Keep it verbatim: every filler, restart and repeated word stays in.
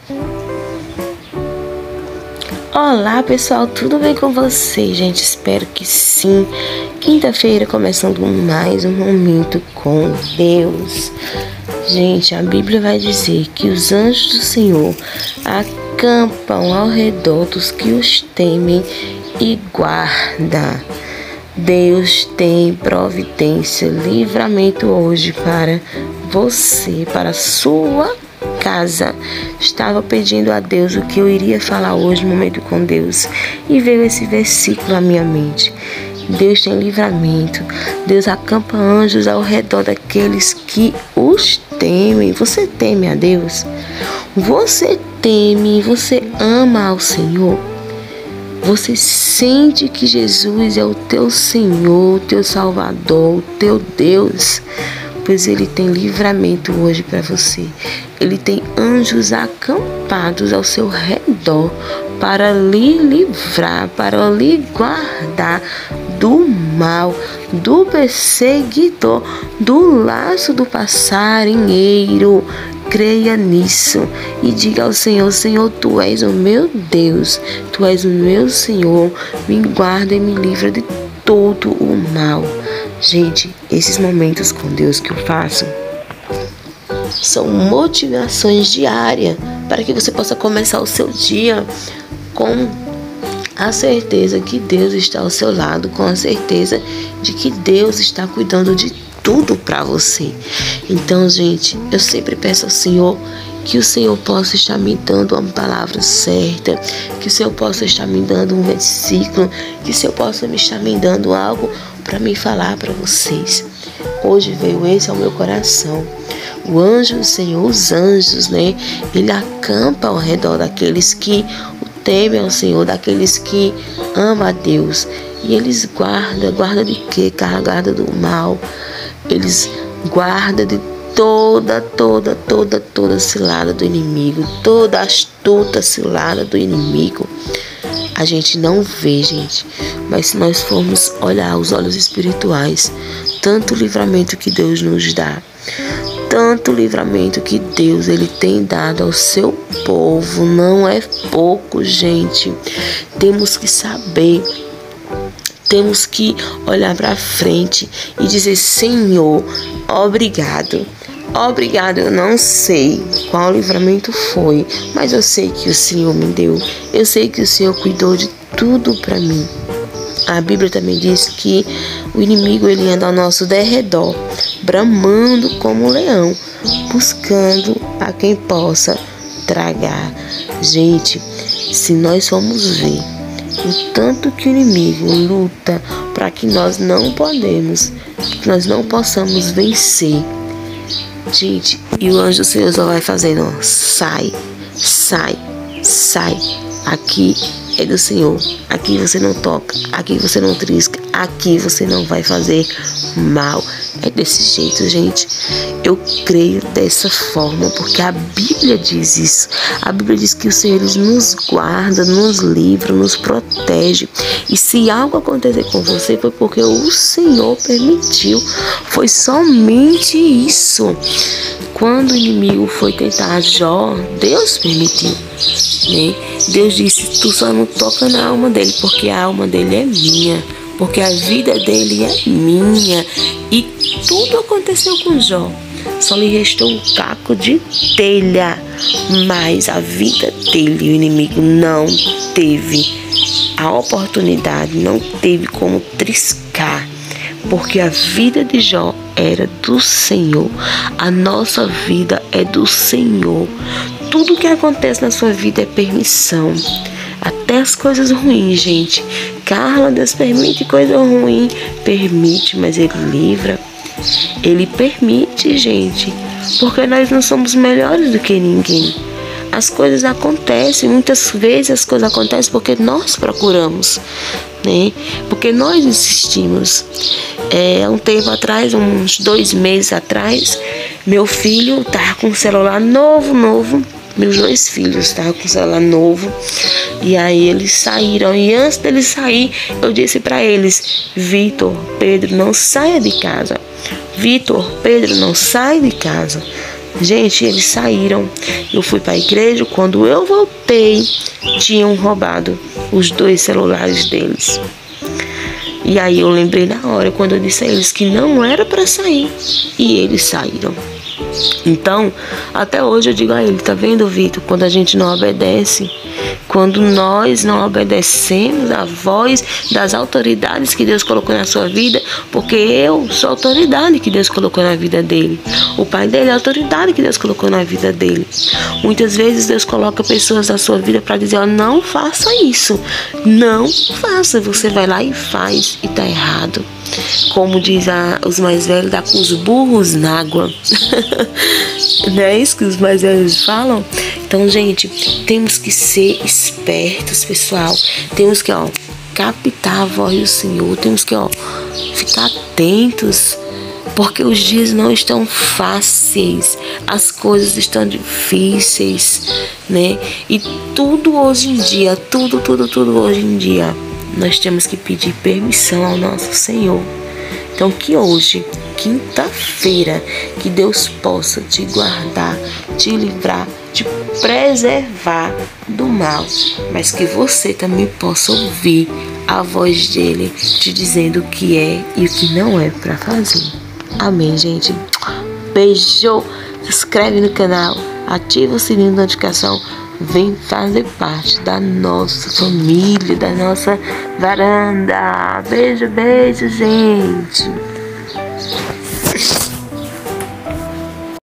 Olá pessoal, tudo bem com vocês, gente? Espero que sim. Quinta-feira começando mais um momento com Deus. Gente, a Bíblia vai dizer que os anjos do Senhor acampam ao redor dos que os temem e guardam. Deus tem providência, livramento hoje para você, para a sua casa. Estava pedindo a Deus o que eu iria falar hoje no momento com Deus e veio esse versículo à minha mente. Deus tem livramento, Deus acampa anjos ao redor daqueles que os temem. Você teme a Deus? Você teme, você ama ao Senhor? Você sente que Jesus é o teu Senhor, o teu Salvador, o teu Deus? Pois Ele tem livramento hoje para você. Ele tem anjos acampados ao seu redor para lhe livrar, para lhe guardar do mal, do perseguidor, do laço do passarinheiro. Creia nisso e diga ao Senhor: Senhor, Tu és o meu Deus, Tu és o meu Senhor, me guarda e me livra de todo o mal. Gente, esses momentos com Deus que eu faço são motivações diárias para que você possa começar o seu dia com a certeza que Deus está ao seu lado, com a certeza de que Deus está cuidando de tudo para você. Então, gente, eu sempre peço ao Senhor que o Senhor possa estar me dando uma palavra certa, que o Senhor possa estar me dando um versículo, que o Senhor possa me estar me dando algo para me falar para vocês. Hoje veio esse ao meu coração. O anjo do Senhor, os anjos, né? Ele acampa ao redor daqueles que o temem ao Senhor, daqueles que amam a Deus. E eles guardam, guardam de quê? Guarda do mal. Eles guardam de toda, toda, toda, toda cilada do inimigo, toda astuta cilada do inimigo. A gente não vê, gente, mas se nós formos olhar os olhos espirituais, tanto livramento que Deus nos dá, tanto livramento que Deus ele tem dado ao seu povo, não é pouco, gente. Temos que saber, temos que olhar para frente e dizer: Senhor, obrigado. Obrigado, eu não sei qual livramento foi, mas eu sei que o Senhor me deu. Eu sei que o Senhor cuidou de tudo para mim. A Bíblia também diz que o inimigo ele anda ao nosso derredor, bramando como um leão, buscando a quem possa tragar. Gente, se nós formos ver o tanto que o inimigo luta para que nós não podemos, que nós não possamos vencer, gente, e o anjo do Senhor só vai fazendo, ó, sai, sai, sai. Aqui é do Senhor. Aqui você não toca, aqui você não trisca, aqui você não vai fazer mal. É desse jeito, gente. Eu creio dessa forma, porque a Bíblia diz isso. A Bíblia diz que o Senhor nos guarda, nos livra, nos protege. E se algo acontecer com você, foi porque o Senhor permitiu. Foi somente isso. Quando o inimigo foi tentar Jó, Deus permitiu, né? Deus disse: tu só não toca na alma dele, porque a alma dele é minha, porque a vida dele é minha. E tudo aconteceu com Jó. Só lhe restou um caco de telha, mas a vida dele, o inimigo não teve a oportunidade, não teve como triscar, porque a vida de Jó era do Senhor. A nossa vida é do Senhor. Tudo que acontece na sua vida é permissão. Até as coisas ruins, gente. Carla, Deus permite coisa ruim. Permite, mas Ele livra. Ele permite, gente. Porque nós não somos melhores do que ninguém. As coisas acontecem. Muitas vezes as coisas acontecem porque nós procuramos, né? Porque nós insistimos. É, um tempo atrás, uns dois meses atrás, meu filho estava com um celular novo, novo. Meus dois filhos estavam com um celular novo. E aí eles saíram. E antes deles sair, eu disse para eles: Vitor, Pedro, não saia de casa. Vitor, Pedro, não sai de casa. Gente, eles saíram. Eu fui para a igreja. Quando eu voltei, tinham roubado os dois celulares deles. E aí eu lembrei na hora, quando eu disse a eles que não era para sair. E eles saíram. Então, até hoje eu digo a ele, tá vendo, Vitor? Quando a gente não obedece, quando nós não obedecemos a voz das autoridades que Deus colocou na sua vida, porque eu sou a autoridade que Deus colocou na vida dele. O pai dele é a autoridade que Deus colocou na vida dele. Muitas vezes Deus coloca pessoas na sua vida para dizer, ó, não faça isso. Não faça. Você vai lá e faz e tá errado. Como diz a, os mais velhos, dá com os burros na água. Não é isso que os mais velhos falam? Então, gente, temos que ser espertos, pessoal. Temos que, ó, captar a voz do Senhor. Temos que, ó, ficar atentos, porque os dias não estão fáceis. As coisas estão difíceis, né? E tudo hoje em dia, tudo, tudo, tudo hoje em dia, nós temos que pedir permissão ao nosso Senhor. Então, que hoje, quinta-feira, que Deus possa te guardar, te livrar, te preservar do mal, mas que você também possa ouvir a voz dele te dizendo o que é e o que não é para fazer. Amém, gente? Beijo! Se inscreve no canal, ativa o sininho de notificação. Vem fazer parte da nossa família, da nossa varanda. Beijo, beijo, gente.